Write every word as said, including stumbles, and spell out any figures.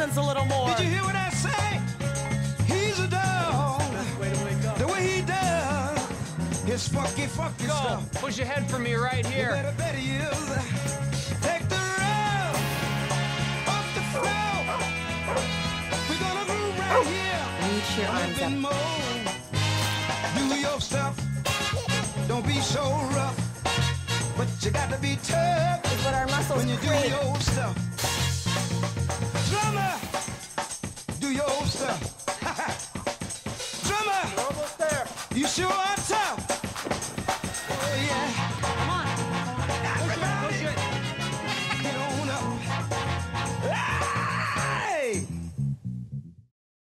balance a little more. Did you hear what I say? He's a dog. Way to wake up. The way he does his funky, funky Go. stuff. Push ahead for me right You here. better bet he is. Take the road off the floor. We're gonna groove right here. Reach your arms up. More. Do your stuff. Don't be so rough. But you got to be tough. It's what our muscles when you do crave. your stuff. Drummer, do your stuff. Drummer, Almost there. you sure